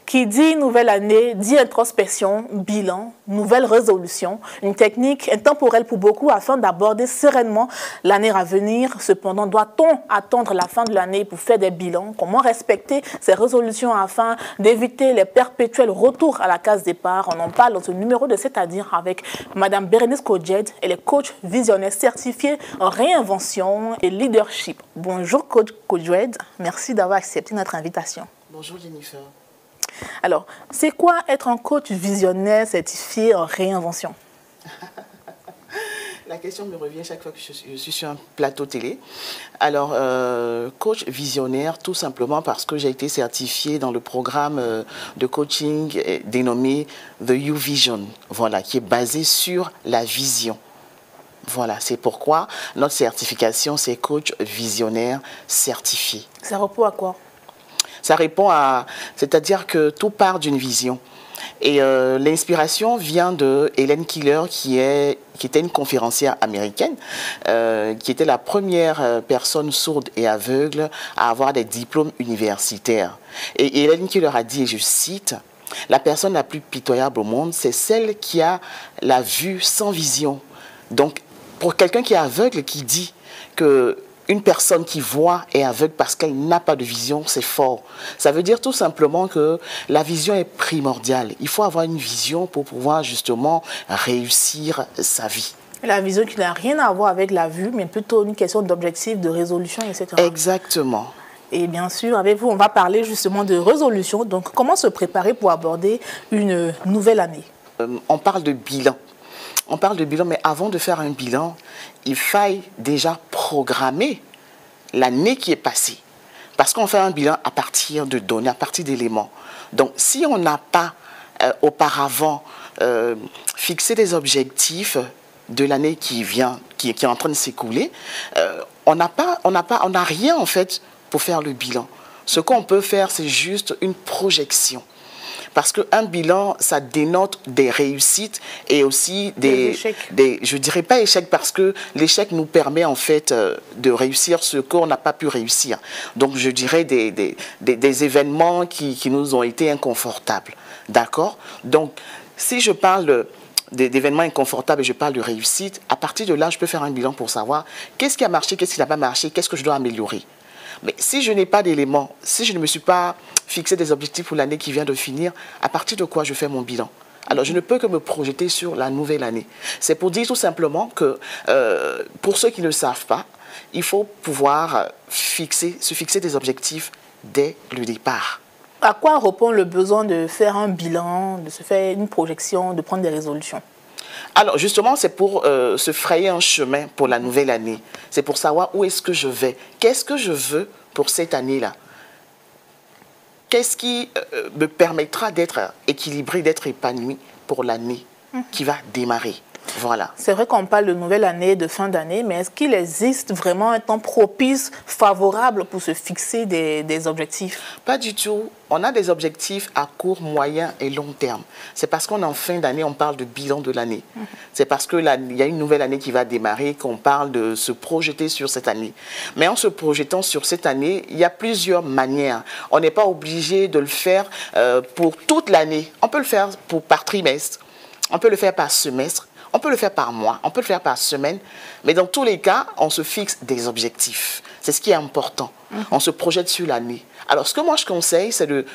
Qui dit nouvelle année, dit introspection, bilan, nouvelle résolution, une technique intemporelle pour beaucoup afin d'aborder sereinement l'année à venir. Cependant, doit-on attendre la fin de l'année pour faire des bilans? Comment respecter ces résolutions afin d'éviter les perpétuels retours à la case départ? On en parle dans ce numéro de C'est-à-dire avec Madame Bérénice Kodjed. Elle est coach visionnaire certifiée en réinvention et leadership. Bonjour coach Kodjed, merci d'avoir accepté notre invitation. Bonjour Jennifer. Alors, c'est quoi être un coach visionnaire certifié en réinvention? La question me revient chaque fois que je suis sur un plateau télé. Alors, coach visionnaire, tout simplement parce que j'ai été certifiée dans le programme de coaching dénommé The U-Vision, voilà, qui est basé sur la vision. Voilà, c'est pourquoi notre certification, c'est coach visionnaire certifié. Ça répond à quoi? Ça répond à... C'est-à-dire que tout part d'une vision. Et l'inspiration vient de Helen Keller, qui était une conférencière américaine, qui était la première personne sourde et aveugle à avoir des diplômes universitaires. Et Helen Keller a dit, et je cite, « La personne la plus pitoyable au monde, c'est celle qui a la vue sans vision. » Donc, pour quelqu'un qui est aveugle, qui dit que une personne qui voit est aveugle parce qu'elle n'a pas de vision, c'est fort. Ça veut dire tout simplement que la vision est primordiale. Il faut avoir une vision pour pouvoir justement réussir sa vie. La vision qui n'a rien à voir avec la vue, mais plutôt une question d'objectif, de résolution, etc. Exactement. Et bien sûr, avec vous, on va parler justement de résolution. Donc, comment se préparer pour aborder une nouvelle année? On parle de bilan. On parle de bilan, mais avant de faire un bilan, il faille déjà programmer l'année qui est passée. Parce qu'on fait un bilan à partir de données, à partir d'éléments. Donc, si on n'a pas auparavant fixé des objectifs de l'année qui vient, qui est en train de s'écouler, on n'a rien en fait pour faire le bilan. Ce qu'on peut faire, c'est juste une projection. Parce qu'un bilan, ça dénote des réussites et aussi des échecs. Je ne dirais pas échecs parce que l'échec nous permet en fait de réussir ce qu'on n'a pas pu réussir. Donc je dirais des événements qui nous ont été inconfortables. D'accord? Donc si je parle d'événements inconfortables et je parle de réussite, à partir de là, je peux faire un bilan pour savoir qu'est-ce qui a marché, qu'est-ce qui n'a pas marché, qu'est-ce que je dois améliorer. Mais si je n'ai pas d'éléments, si je ne me suis pas fixé des objectifs pour l'année qui vient de finir, à partir de quoi je fais mon bilan? Alors, je ne peux que me projeter sur la nouvelle année. C'est pour dire tout simplement que, pour ceux qui ne le savent pas, il faut pouvoir se fixer des objectifs dès le départ. À quoi répond le besoin de faire un bilan, de se faire une projection, de prendre des résolutions? Alors, justement, c'est pour se frayer un chemin pour la nouvelle année. C'est pour savoir où est-ce que je vais. Qu'est-ce que je veux pour cette année-là? Qu'est-ce qui me permettra d'être équilibré, d'être épanoui pour l'année qui va démarrer? Voilà. C'est vrai qu'on parle de nouvelle année, de fin d'année, mais est-ce qu'il existe vraiment un temps propice, favorable pour se fixer des objectifs? Pas du tout. On a des objectifs à court, moyen et long terme. C'est parce qu'on est en fin d'année, on parle de bilan de l'année. C'est parce qu'il y a une nouvelle année qui va démarrer qu'on parle de se projeter sur cette année. Mais en se projetant sur cette année, il y a plusieurs manières. On n'est pas obligé de le faire pour toute l'année. On peut le faire par trimestre, on peut le faire par semestre, on peut le faire par mois, on peut le faire par semaine, mais dans tous les cas, on se fixe des objectifs. C'est ce qui est important. On se projette sur l'année. Alors, ce que moi je conseille, c'est de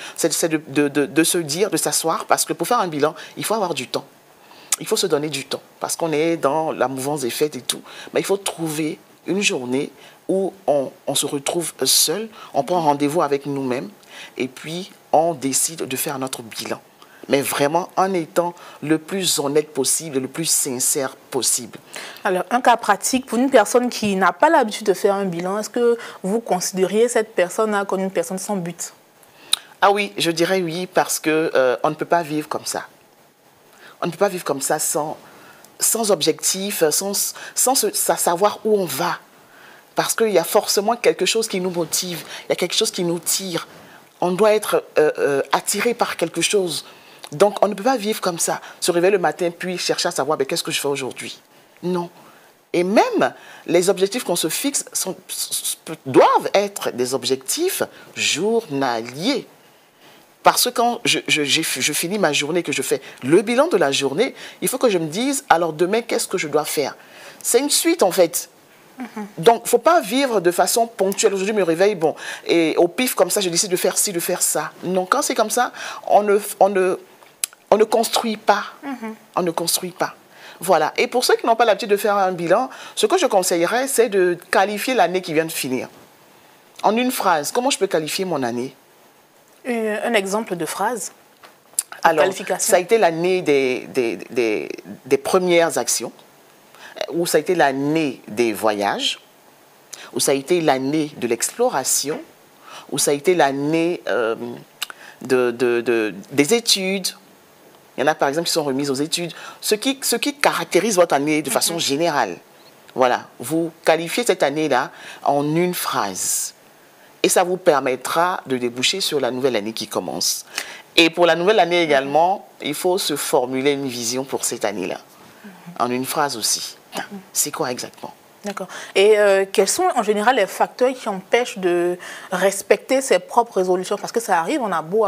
se dire, de s'asseoir, parce que pour faire un bilan, il faut avoir du temps. Il faut se donner du temps, parce qu'on est dans la mouvance des fêtes et tout. Mais il faut trouver une journée où on se retrouve seul, on prend rendez-vous avec nous-mêmes, et puis on décide de faire notre bilan. Mais vraiment en étant le plus honnête possible, le plus sincère possible. Alors, un cas pratique, pour une personne qui n'a pas l'habitude de faire un bilan, est-ce que vous considériez cette personne-là comme une personne sans but? Ah oui, je dirais oui, parce qu'on ne peut pas vivre comme ça. On ne peut pas vivre comme ça sans objectif, sans savoir où on va. Parce qu'il y a forcément quelque chose qui nous motive, il y a quelque chose qui nous tire. On doit être attiré par quelque chose. Donc, on ne peut pas vivre comme ça, se réveiller le matin, puis chercher à savoir qu'est-ce que je fais aujourd'hui. Non. Et même les objectifs qu'on se fixe doivent être des objectifs journaliers. Parce que quand je finis ma journée, que je fais le bilan de la journée, il faut que je me dise, alors demain, qu'est-ce que je dois faire? C'est une suite, en fait. Donc, il ne faut pas vivre de façon ponctuelle. Aujourd'hui, je me réveille, bon, et au pif, comme ça, je décide de faire ci, de faire ça. Non, quand c'est comme ça, on ne construit pas. On ne construit pas. Voilà. Et pour ceux qui n'ont pas l'habitude de faire un bilan, ce que je conseillerais, c'est de qualifier l'année qui vient de finir. En une phrase, comment je peux qualifier mon année? Un exemple de phrase. Alors, ça a été l'année des premières actions, ou ça a été l'année des voyages, ou ça a été l'année de l'exploration, ou ça a été l'année des études. Il y en a par exemple qui sont remises aux études. Ce qui caractérise votre année de façon générale. Voilà, vous qualifiez cette année-là en une phrase. Et ça vous permettra de déboucher sur la nouvelle année qui commence. Et pour la nouvelle année également, il faut se formuler une vision pour cette année-là. En une phrase aussi. C'est quoi exactement? D'accord. Et quels sont en général les facteurs qui empêchent de respecter ses propres résolutions? Parce que ça arrive, on a beau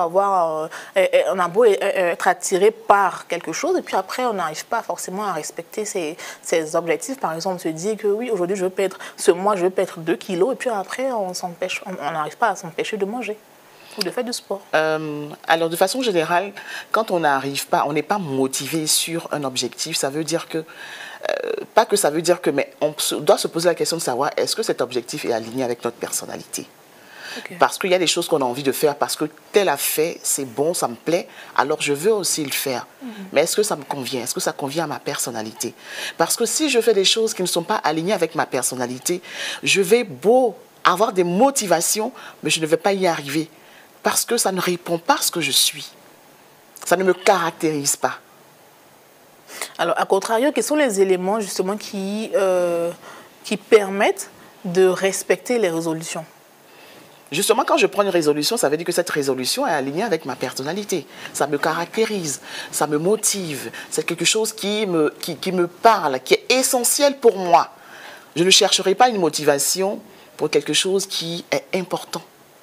être attiré par quelque chose et puis après on n'arrive pas forcément à respecter ses objectifs. Par exemple, on se dit que oui, aujourd'hui ce mois je veux perdre 2 kilos et puis après on n'arrive pas à s'empêcher de manger ou de faire du sport. Alors de façon générale, quand on n'arrive pas, on n'est pas motivé sur un objectif, ça veut dire que pas que ça veut dire que, mais on doit se poser la question de savoir est-ce que cet objectif est aligné avec notre personnalité. Parce qu'il y a des choses qu'on a envie de faire, parce que tel a fait, c'est bon, ça me plaît, alors je veux aussi le faire. Mais est-ce que ça me convient? Est-ce que ça convient à ma personnalité? Parce que si je fais des choses qui ne sont pas alignées avec ma personnalité, je vais beau avoir des motivations, mais je ne vais pas y arriver. Parce que ça ne répond pas à ce que je suis. Ça ne me caractérise pas. Alors, à contrario, quels sont les éléments justement qui permettent de respecter les résolutions? Justement, quand je prends une résolution, ça veut dire que cette résolution est alignée avec ma personnalité. Ça me caractérise, ça me motive. C'est quelque chose qui me parle, qui est essentiel pour moi. Je ne chercherai pas une motivation pour quelque chose qui est important.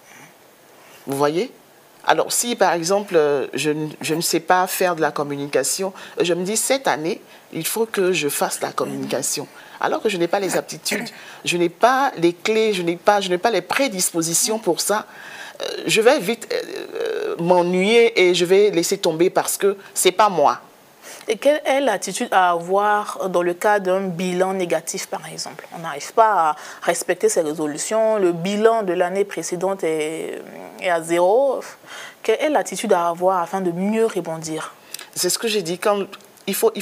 Vous voyez? Alors, si par exemple, je ne sais pas faire de la communication, je me dis, cette année, il faut que je fasse la communication. Alors que je n'ai pas les aptitudes, je n'ai pas les clés, je n'ai pas les prédispositions pour ça, je vais vite m'ennuyer et je vais laisser tomber parce que ce n'est pas moi. Et quelle est l'attitude à avoir dans le cas d'un bilan négatif, par exemple? On n'arrive pas à respecter ses résolutions, le bilan de l'année précédente est à 0. Quelle est l'attitude à avoir afin de mieux rebondir? C'est ce que j'ai dit. Il faut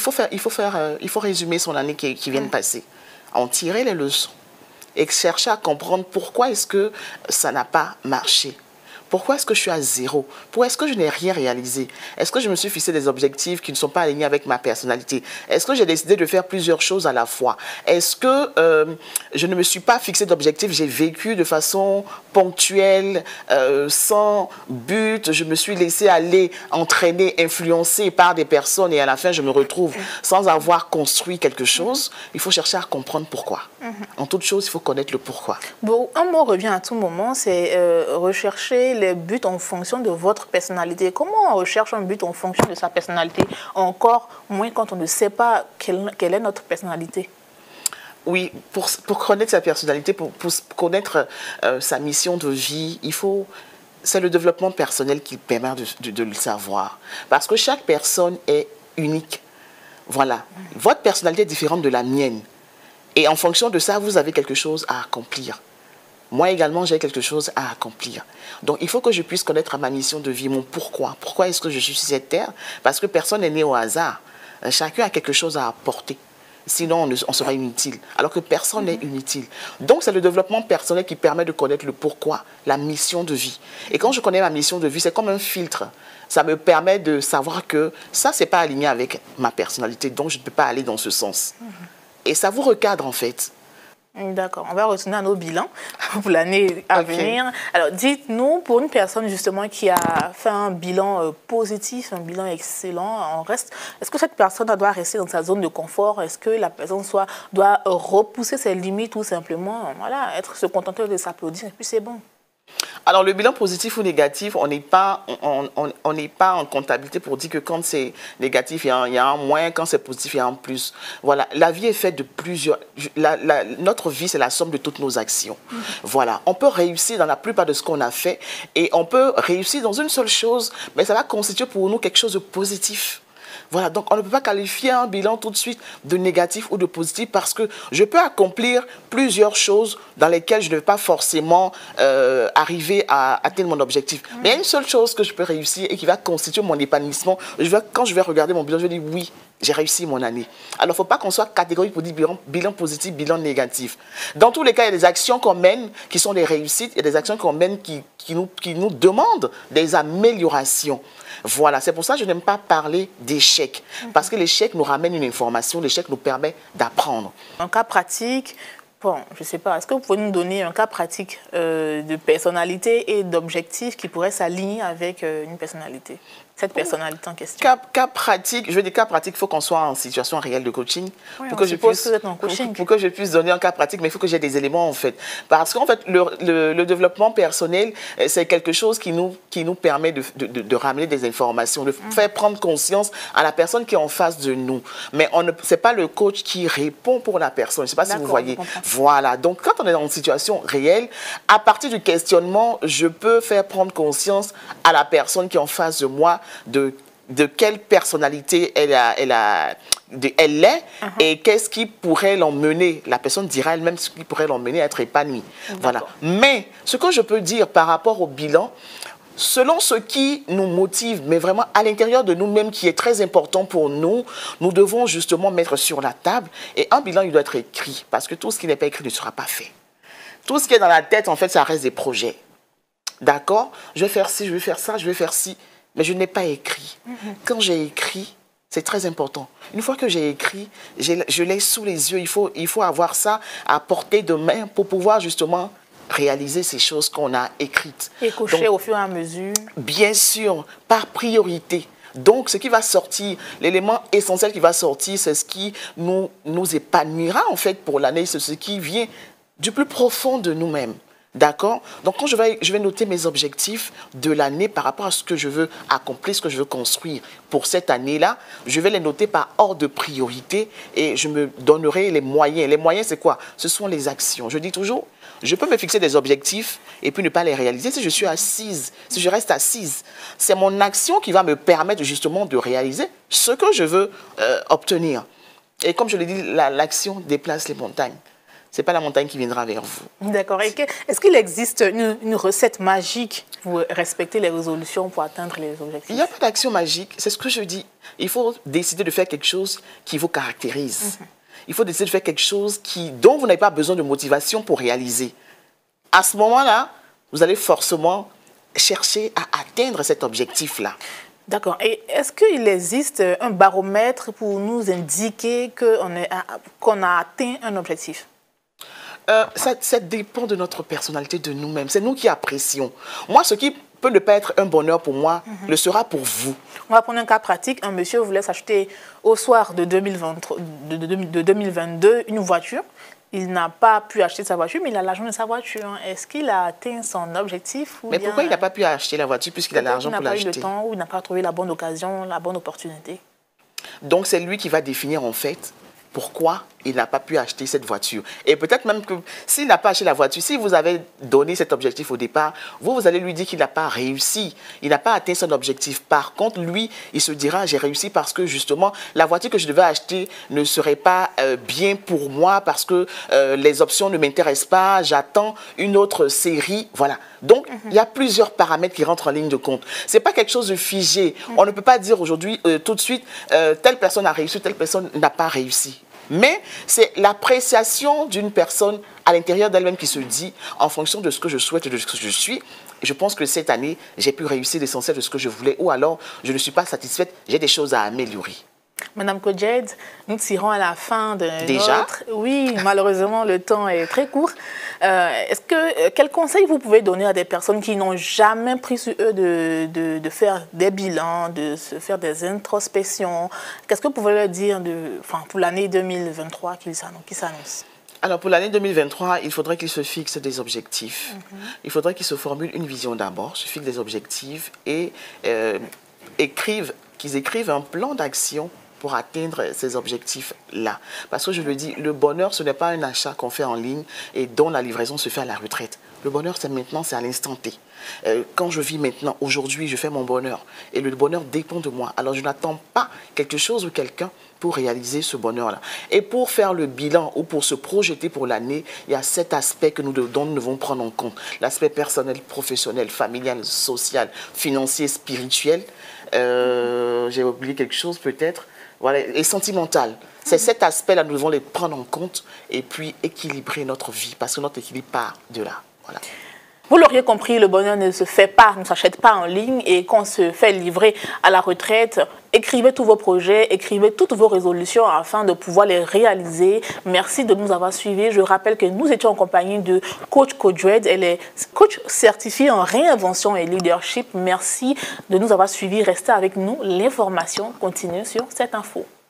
résumer son année qui vient de passer, en tirer les leçons et chercher à comprendre pourquoi est-ce que ça n'a pas marché. Pourquoi est-ce que je suis à 0? Pourquoi est-ce que je n'ai rien réalisé? Est-ce que je me suis fixé des objectifs qui ne sont pas alignés avec ma personnalité? Est-ce que j'ai décidé de faire plusieurs choses à la fois? Est-ce que je ne me suis pas fixé d'objectifs? J'ai vécu de façon ponctuelle, sans but. Je me suis laissé aller, entraîner, influencer par des personnes et à la fin, je me retrouve sans avoir construit quelque chose. Il faut chercher à comprendre pourquoi. En toute chose, il faut connaître le pourquoi. Bon, un mot revient à tout moment, c'est rechercher les buts en fonction de votre personnalité. Comment on recherche un but en fonction de sa personnalité? Encore moins quand on ne sait pas quelle est notre personnalité. Oui, pour connaître sa personnalité, pour connaître sa mission de vie, c'est le développement personnel qui permet de le savoir. Parce que chaque personne est unique. Voilà. Votre personnalité est différente de la mienne. Et en fonction de ça, vous avez quelque chose à accomplir. Moi également, j'ai quelque chose à accomplir. Donc, il faut que je puisse connaître ma mission de vie, mon pourquoi. Pourquoi est-ce que je suis sur cette terre? Parce que personne n'est né au hasard. Chacun a quelque chose à apporter. Sinon, on sera inutile. Alors que personne n'est inutile. Donc, c'est le développement personnel qui permet de connaître le pourquoi, la mission de vie. Et quand je connais ma mission de vie, c'est comme un filtre. Ça me permet de savoir que ça, ce n'est pas aligné avec ma personnalité. Donc, je ne peux pas aller dans ce sens. Et ça vous recadre, en fait. D'accord, on va retourner à nos bilans pour l'année à venir. Alors, dites-nous, pour une personne justement qui a fait un bilan positif, un bilan excellent, est-ce que cette personne doit rester dans sa zone de confort? Est-ce que la personne doit repousser ses limites ou simplement se contenter de s'applaudir et puis c'est bon? Alors, le bilan positif ou négatif, on n'est pas en comptabilité pour dire que quand c'est négatif, il y a un moins, quand c'est positif, il y a un plus. Voilà, la vie est faite de plusieurs... notre vie, c'est la somme de toutes nos actions. Voilà, on peut réussir dans la plupart de ce qu'on a fait et on peut réussir dans une seule chose, mais ça va constituer pour nous quelque chose de positif. Voilà, donc on ne peut pas qualifier un bilan tout de suite de négatif ou de positif parce que je peux accomplir plusieurs choses dans lesquelles je ne vais pas forcément arriver à atteindre mon objectif. Mais il y a une seule chose que je peux réussir et qui va constituer mon épanouissement. Quand je vais regarder mon bilan, je vais dire oui, j'ai réussi mon année. Alors, il ne faut pas qu'on soit catégorique pour dire bilan positif, bilan négatif. Dans tous les cas, il y a des actions qu'on mène qui sont des réussites, il y a des actions qu'on mène qui nous demandent des améliorations. Voilà, c'est pour ça que je n'aime pas parler d'échec. Parce que l'échec nous ramène une information, l'échec nous permet d'apprendre. Un cas pratique, bon, je ne sais pas, est-ce que vous pouvez nous donner un cas pratique de personnalité et d'objectif qui pourrait s'aligner avec une personnalité, cette personnalité en question? Cas pratique, je veux dire cas pratique, il faut qu'on soit en situation réelle de coaching. Oui, pour que je puisse donner un cas pratique, mais il faut que j'ai des éléments en fait. Parce qu'en fait, le développement personnel, c'est quelque chose qui nous permet de ramener des informations, de faire prendre conscience à la personne qui est en face de nous. Mais ce n'est pas le coach qui répond pour la personne. Je ne sais pas si vous voyez. Voilà. Donc, quand on est dans une situation réelle, à partir du questionnement, je peux faire prendre conscience à la personne qui est en face de moi de quelle personnalité elle est et qu'est-ce qui pourrait l'emmener. La personne dira elle-même ce qui pourrait l'emmener à être épanouie. Voilà. Mais ce que je peux dire par rapport au bilan, selon ce qui nous motive, mais vraiment à l'intérieur de nous-mêmes, qui est très important pour nous, nous devons justement mettre sur la table. Et un bilan, il doit être écrit, parce que tout ce qui n'est pas écrit ne sera pas fait. Tout ce qui est dans la tête, en fait, ça reste des projets. D'accord? Je vais faire ci, je vais faire ça, je vais faire ci. Mais je n'ai pas écrit. Quand j'ai écrit, c'est très important. Une fois que j'ai écrit, je l'ai sous les yeux. Il faut avoir ça à portée de main pour pouvoir justement réaliser ces choses qu'on a écrites. Et cocher au fur et à mesure. Bien sûr, par priorité. Donc, ce qui va sortir, l'élément essentiel qui va sortir, c'est ce qui nous épanouira en fait pour l'année. C'est ce qui vient du plus profond de nous-mêmes. D'accord? Donc, quand je vais noter mes objectifs de l'année par rapport à ce que je veux accomplir, ce que je veux construire pour cette année-là, je vais les noter par ordre de priorité et je me donnerai les moyens. Les moyens, c'est quoi? Ce sont les actions. Je dis toujours, je peux me fixer des objectifs et puis ne pas les réaliser si je suis assise, si je reste assise. C'est mon action qui va me permettre justement de réaliser ce que je veux obtenir. Et comme je l'ai dit, l'action déplace les montagnes. Ce n'est pas la montagne qui viendra vers vous. D'accord. Est-ce qu'il existe une recette magique pour respecter les résolutions, pour atteindre les objectifs? Il n'y a pas d'action magique. C'est ce que je dis. Il faut décider de faire quelque chose qui vous caractérise. Il faut décider de faire quelque chose dont vous n'avez pas besoin de motivation pour réaliser. À ce moment-là, vous allez forcément chercher à atteindre cet objectif-là. D'accord. Et est-ce qu'il existe un baromètre pour nous indiquer qu'on a atteint un objectif? Ça dépend de notre personnalité, de nous-mêmes. C'est nous qui apprécions. Moi, ce qui peut ne pas être un bonheur pour moi, le sera pour vous. On va prendre un cas pratique. Un monsieur voulait s'acheter au soir de 2022 une voiture. Il n'a pas pu acheter sa voiture, mais il a l'argent de sa voiture. Est-ce qu'il a atteint son objectif? Mais pourquoi il n'a pas pu acheter la voiture puisqu'il a l'argent pour l'acheter? Il n'a pas eu le temps ou il n'a pas trouvé la bonne occasion, la bonne opportunité. Donc, c'est lui qui va définir en fait pourquoi il n'a pas pu acheter cette voiture. Et peut-être même que s'il n'a pas acheté la voiture, si vous avez donné cet objectif au départ, vous allez lui dire qu'il n'a pas réussi. Il n'a pas atteint son objectif. Par contre, lui, il se dira, j'ai réussi parce que justement, la voiture que je devais acheter ne serait pas bien pour moi parce que les options ne m'intéressent pas, j'attends une autre série. Voilà. Donc, il y a plusieurs paramètres qui rentrent en ligne de compte. Ce n'est pas quelque chose de figé. On ne peut pas dire aujourd'hui, tout de suite, telle personne a réussi, telle personne n'a pas réussi. Mais c'est l'appréciation d'une personne à l'intérieur d'elle-même qui se dit, en fonction de ce que je souhaite et de ce que je suis, je pense que cette année, j'ai pu réussir l'essentiel de ce que je voulais, ou alors je ne suis pas satisfaite, j'ai des choses à améliorer. Madame Kodjed, nous tirons à la fin de Déjà? Oui, malheureusement, le temps est très court. Quel conseil vous pouvez donner à des personnes qui n'ont jamais pris sur eux de faire des bilans, de se faire des introspections? Qu'est-ce que vous pouvez leur dire pour l'année 2023 qui s'annonce? Alors, pour l'année 2023, il faudrait qu'ils se fixent des objectifs. Il faudrait qu'ils se formulent une vision d'abord, se fixent des objectifs et qu'ils écrivent un plan d'action pour atteindre ces objectifs-là. Parce que je le dis, le bonheur, ce n'est pas un achat qu'on fait en ligne et dont la livraison se fait à la retraite. Le bonheur, c'est maintenant, c'est à l'instant T. Quand je vis maintenant, aujourd'hui, je fais mon bonheur. Et le bonheur dépend de moi. Alors, je n'attends pas quelque chose ou quelqu'un pour réaliser ce bonheur-là. Et pour faire le bilan ou pour se projeter pour l'année, il y a 7 aspects dont nous devons prendre en compte. L'aspect personnel, professionnel, familial, social, financier, spirituel. J'ai oublié quelque chose peut-être. Voilà, et sentimental. C'est cet aspect-là, nous devons les prendre en compte et puis équilibrer notre vie parce que notre équilibre part de là. Voilà. Vous l'auriez compris, le bonheur ne se fait pas, ne s'achète pas en ligne et qu'on se fait livrer à la retraite. Écrivez tous vos projets, écrivez toutes vos résolutions afin de pouvoir les réaliser. Merci de nous avoir suivis. Je rappelle que nous étions en compagnie de Coach Kodoued. Elle est coach certifiée en réinvention et leadership. Merci de nous avoir suivis. Restez avec nous. L'information continue sur cette info.